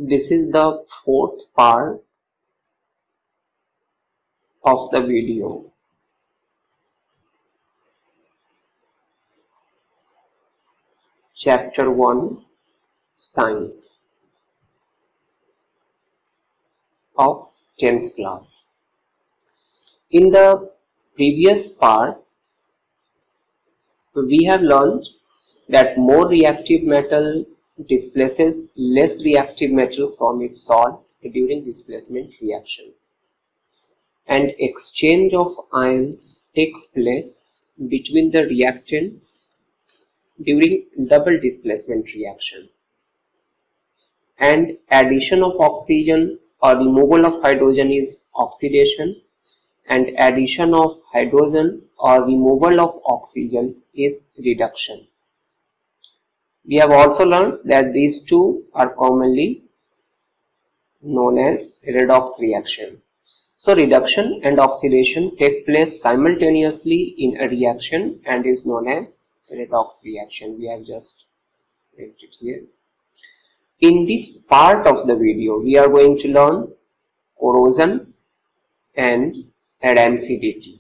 this is the fourth part of the video. Chapter 1, Science of 10th class. In the previous part, we have learned that more reactive metal displaces less reactive metal from its salt during displacement reaction, and exchange of ions takes place between the reactants during double displacement reaction, and addition of oxygen or removal of hydrogen is oxidation, and addition of hydrogen or removal of oxygen is reduction. We have also learned that these two are commonly known as redox reaction. So reduction and oxidation take place simultaneously in a reaction and is known as redox reaction. We have just read it here. In this part of the video, we are going to learn corrosion and rancidity.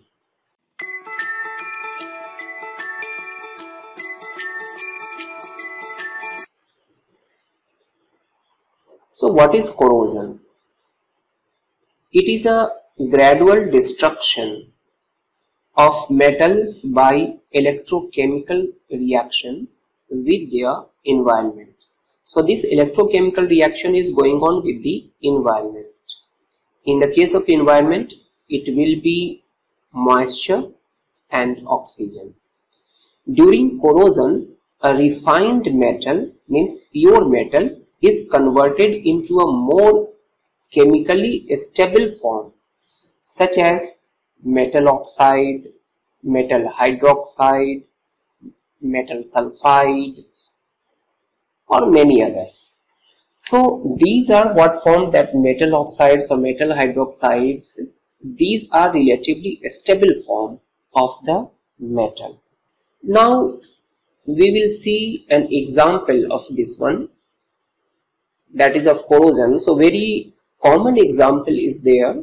So what is corrosion? It is a gradual destruction of metals by electrochemical reaction with their environment. So this electrochemical reaction is going on with the environment. In the case of environment, it will be moisture and oxygen. During corrosion, a refined metal, means pure metal, is converted into a more chemically stable form, such as metal oxide, metal hydroxide, metal sulfide, or many others. So these are what form that metal oxides or metal hydroxides. These are relatively stable form of the metal. Now we will see an example of this one, that is of corrosion. So very common example is there: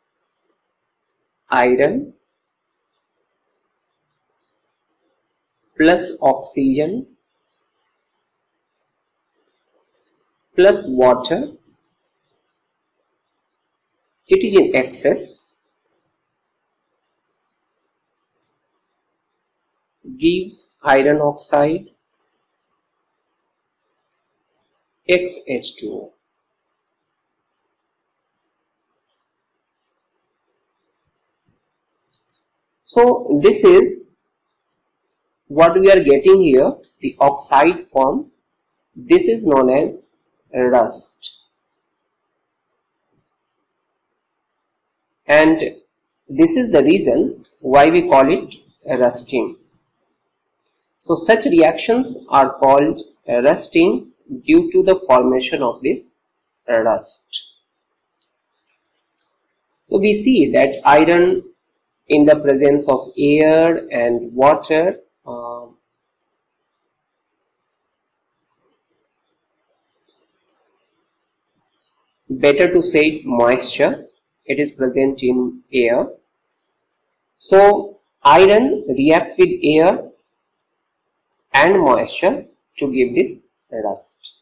iron plus oxygen plus water. It is in excess, gives iron oxide XH2O. So this is what we are getting here, the oxide form. This is known as rust, and this is the reason why we call it rusting. So such reactions are called rusting due to the formation of this rust. So we see that iron in the presence of air and water better to say moisture, it is present in air. So iron reacts with air and moisture to give this rust.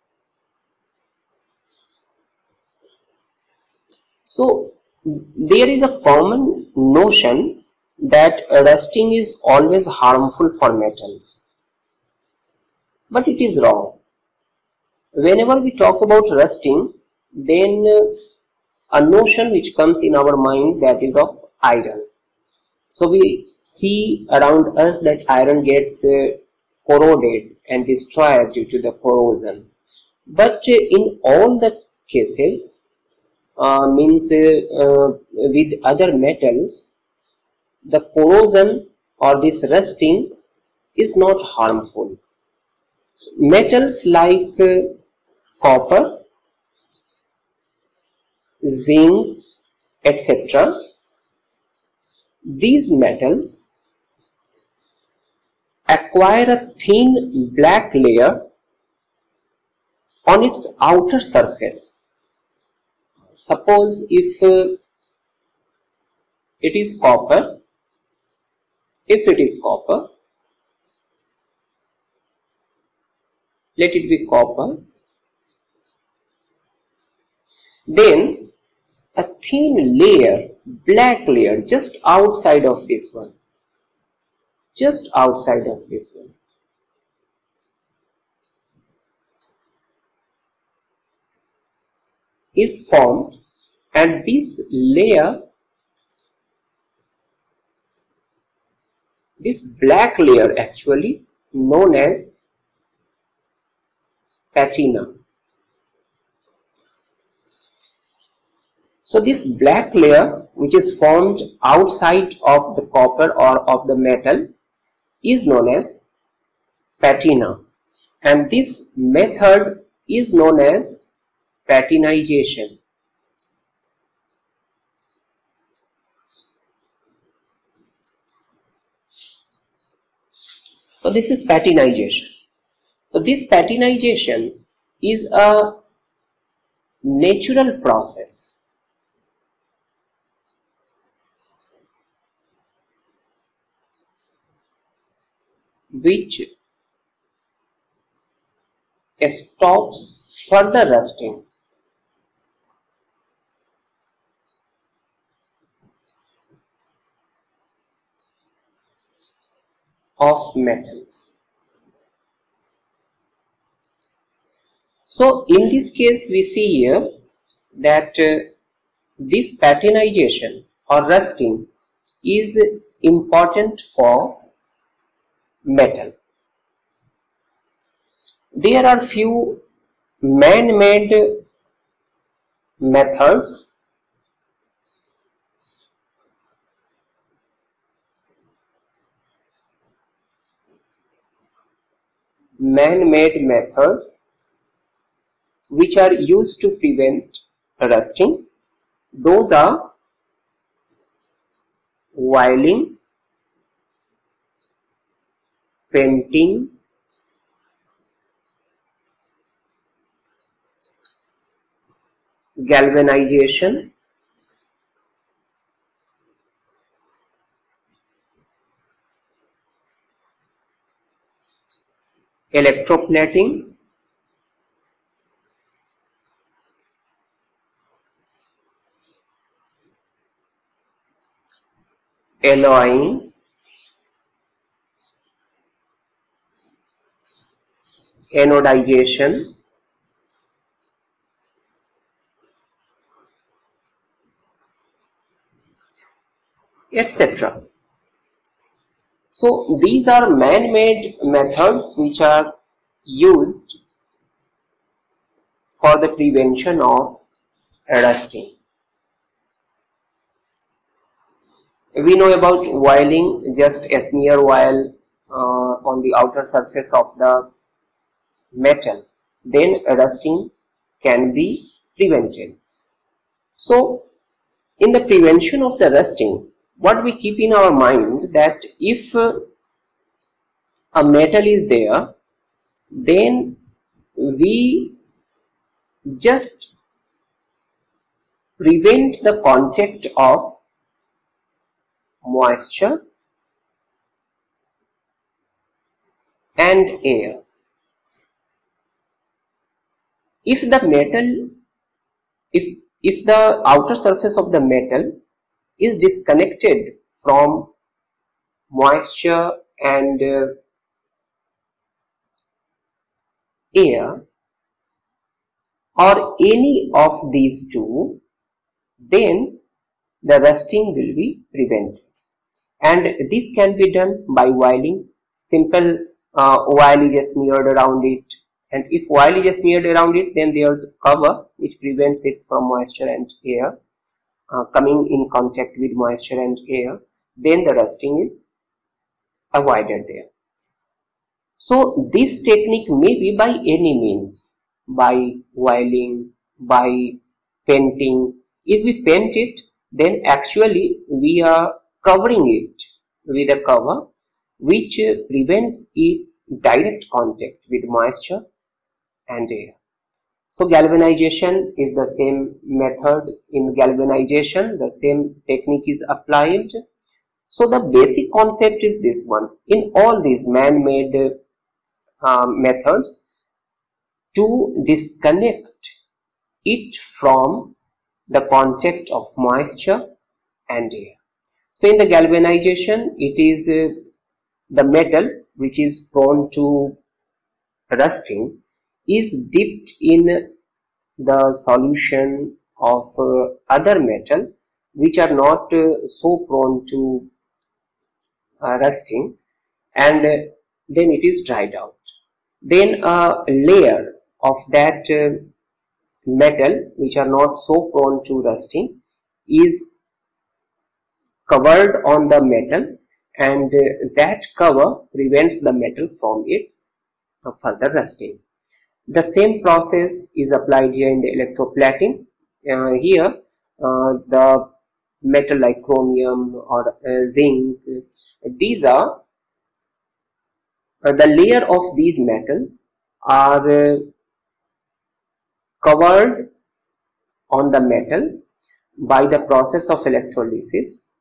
So there is a common notion that rusting is always harmful for metals, but it is wrong. Whenever we talk about rusting, then a notion which comes in our mind, that is of iron. So we see around us that iron gets corroded and destroyed due to the corrosion, but in all the cases, with other metals, the corrosion or this rusting is not harmful. Metals like copper, zinc, etc., these metals acquire a thin black layer on its outer surface. Suppose if it is copper, let it be copper, then a thin layer, black layer, just outside of this one, is formed, and this layer, this black layer, actually known as patina. So this black layer, which is formed outside of the copper or of the metal, is known as patina, and this method is known as patinization. So this is patinization. So this patinization is a natural process which stops further rusting of metals. So in this case we see here that this patinization or rusting is important for metal. There are few man-made methods which are used to prevent rusting. Those are wiling, painting, galvanization, electroplating, alloying, anodization, etc. So these are man-made methods which are used for the prevention of rusting. We know about wiling, just a smear oil on the outer surface of the metal, then rusting can be prevented. So in the prevention of the rusting, what we keep in our mind that if a metal is there, then we just prevent the contact of moisture and air. If the metal, if the outer surface of the metal is disconnected from moisture and air, or any of these two, then the rusting will be prevented. And this can be done by wiling. Simple oil is smeared around it, and if oil is smeared around it, then there is a cover which prevents it from moisture and air coming in contact with moisture and air. Then the rusting is avoided there. So this technique may be by any means, by wiling, by painting. If we paint it, then actually we are covering it with a cover which prevents its direct contact with moisture and air. So galvanization is the same method. In galvanization, the same technique is applied. So the basic concept is this one. In all these man-made methods, to disconnect it from the contact of moisture and air. So in the galvanization, it is the metal which is prone to rusting is dipped in the solution of other metal which are not so prone to rusting, and then it is dried out. Then a layer of that metal which are not so prone to rusting is covered on the metal, and that cover prevents the metal from its further rusting. The same process is applied here in the electroplating. Here the metal like chromium or zinc, these are the layer of these metals are covered on the metal by the process of electrolysis,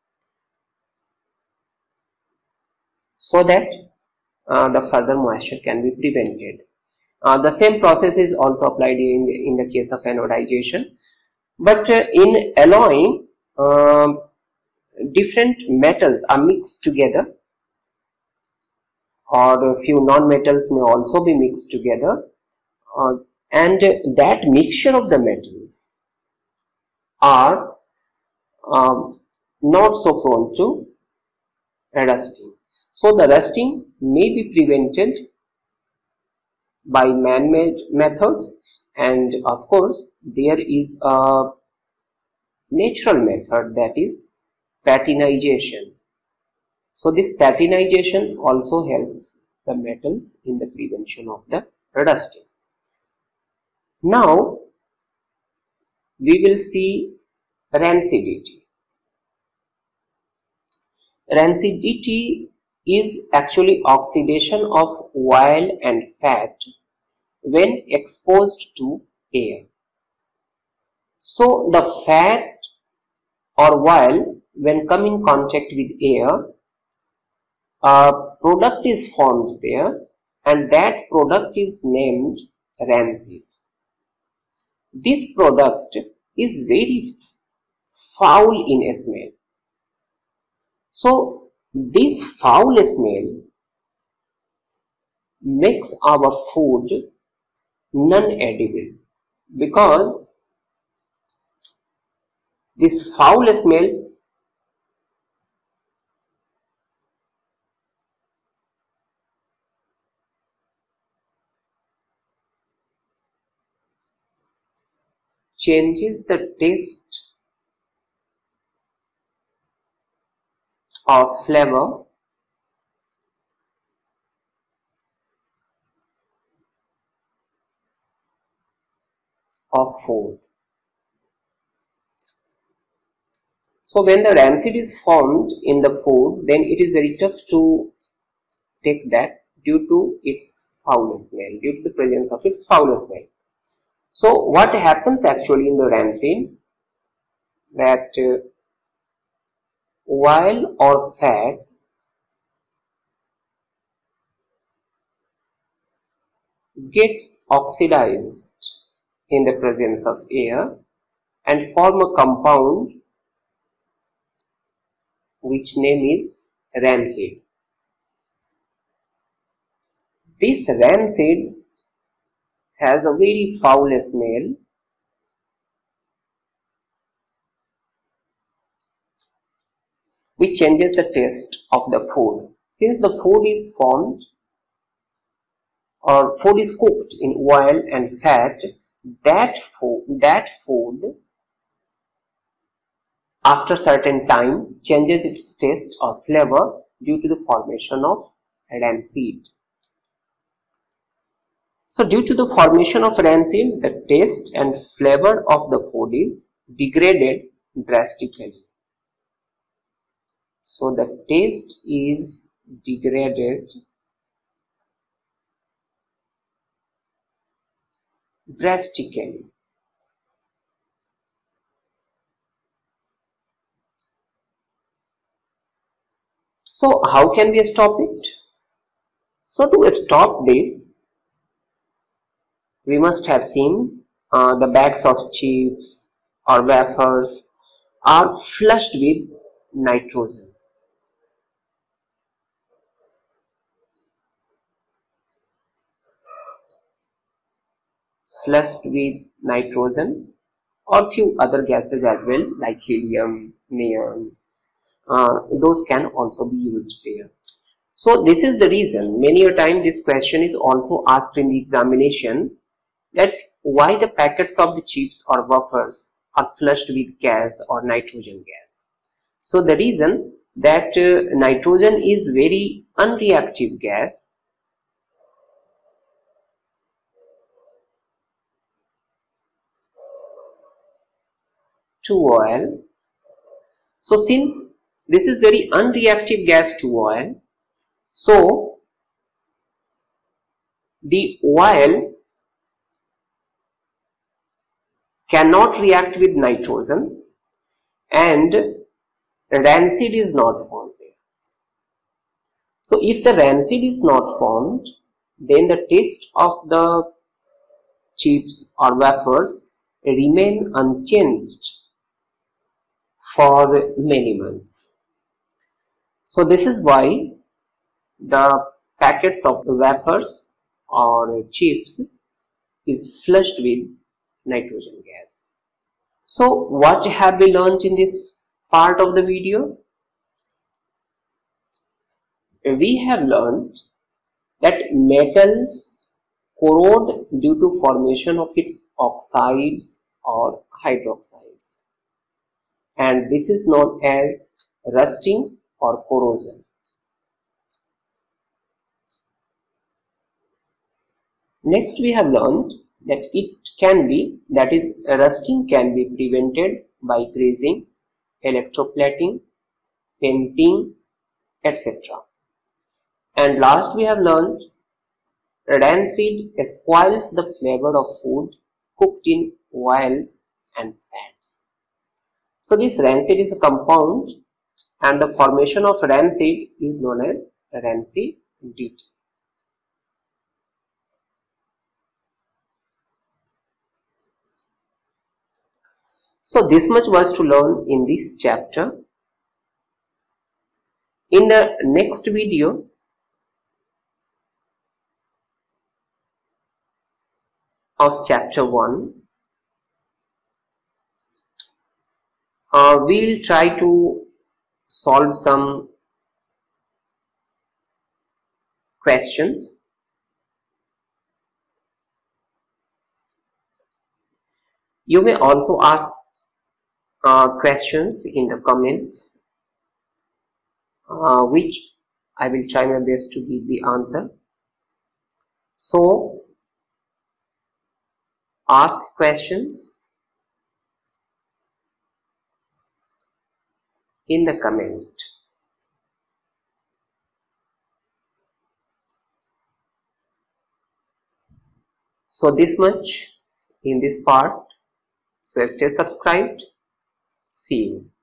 so that the further moisture can be prevented. The same process is also applied in the case of anodization, but in alloying, different metals are mixed together, or a few non-metals may also be mixed together, and that mixture of the metals are not so prone to rusting. So the rusting may be prevented by man-made methods, and of course there is a natural method, that is patinization. So this patinization also helps the metals in the prevention of the rusting. Now we will see rancidity. Rancidity is actually oxidation of oil and fat when exposed to air. So the fat or oil, when come in contact with air, a product is formed there, and that product is named rancid. This product is very foul in smell. So this foul smell makes our food non-edible, because this foul smell changes the taste or flavor of food. So when the rancid is formed in the food, then it is very tough to take that due to its foul smell, due to the presence of its foul smell. So what happens actually in the rancid, that oil or fat gets oxidized in the presence of air and form a compound which name is rancid. This rancid has a very foul smell, which changes the taste of the food. Since the food is formed or food is cooked in oil and fat, that food after certain time changes its taste or flavor due to the formation of rancid. So due to the formation of rancid, the taste and flavor of the food is degraded drastically. So the taste is degraded drastically. So how can we stop it? So to stop this, we must have seen the bags of chips or wafers are flushed with nitrogen. Flushed with nitrogen or few other gases as well, like helium, neon. Those can also be used there. So this is the reason many a time this question is also asked in the examination, that why the packets of the chips or wafers are flushed with gas or nitrogen gas. So the reason that nitrogen is very unreactive gas, to oil. So since this is very unreactive gas to oil, so the oil cannot react with nitrogen and rancid is not formed there. So if the rancid is not formed, then the taste of the chips or wafers remain unchanged for many months. So this is why the packets of wafers or chips is flushed with nitrogen gas. So what have we learned in this part of the video? We have learned that metals corrode due to formation of its oxides or hydroxides, and this is known as rusting or corrosion. Next we have learned that rusting can be prevented by greasing, electroplating, painting, etc. And last we have learned rancid spoils the flavor of food cooked in oils and fats. So this rancid is a compound and the formation of rancid is known as rancidity. So this much was to learn in this chapter. In the next video, of chapter 1, we'll try to solve some questions. You may also ask questions in the comments, which I will try my best to give the answer. So ask questions in the comment. So this much in this part. So stay subscribed. See you.